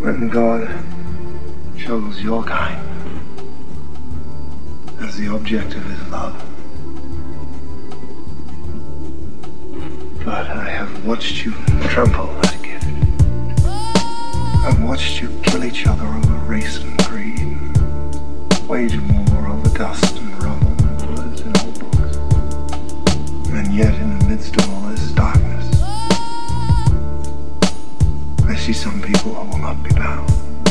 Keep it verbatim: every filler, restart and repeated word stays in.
When God chose your kind as the object of his love. But I have watched you trample that gift. I've watched you kill each other over race and greed, wage war over dust and rubble and words in old books. And yet in the midst of all this darkness, I see some people who will not be bound.